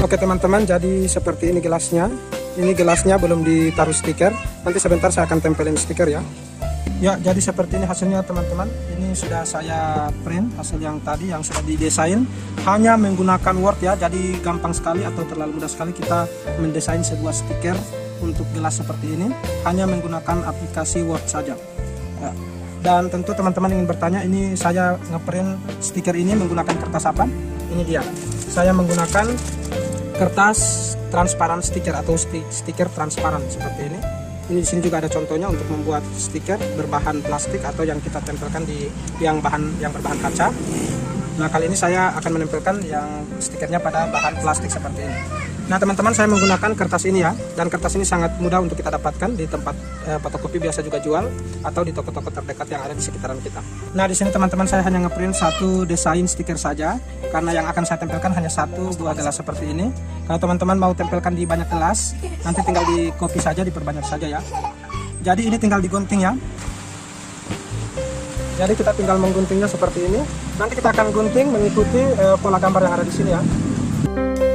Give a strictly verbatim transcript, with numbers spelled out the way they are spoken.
Oke teman-teman, jadi seperti ini gelasnya. Ini gelasnya belum ditaruh stiker. Nanti sebentar saya akan tempelin stiker ya. Ya, jadi seperti ini hasilnya teman-teman. Ini sudah saya print hasil yang tadi yang sudah didesain. Hanya menggunakan Word ya. Jadi gampang sekali atau terlalu mudah sekali kita mendesain sebuah stiker untuk gelas seperti ini. Hanya menggunakan aplikasi Word saja. Ya. Dan tentu teman-teman ingin bertanya, ini saya ngeprint stiker ini menggunakan kertas apa? Ini dia. Saya menggunakan kertas transparan stiker atau stiker transparan seperti ini. Ini di sini juga ada contohnya untuk membuat stiker berbahan plastik atau yang kita tempelkan di yang bahan yang berbahan kaca. Nah, kali ini saya akan menempelkan yang stikernya pada bahan plastik seperti ini. Nah, teman-teman, saya menggunakan kertas ini ya, dan kertas ini sangat mudah untuk kita dapatkan di tempat eh, fotokopi biasa juga jual atau di toko-toko terdekat yang ada di sekitaran kita. Nah, di sini teman-teman saya hanya ngeprint satu desain stiker saja, karena yang akan saya tempelkan hanya satu dua gelas seperti ini. Kalau teman-teman mau tempelkan di banyak gelas, nanti tinggal di copy saja, diperbanyak saja ya. Jadi ini tinggal digunting ya. Jadi kita tinggal mengguntingnya seperti ini. Nanti kita akan gunting mengikuti eh, pola gambar yang ada di sini ya.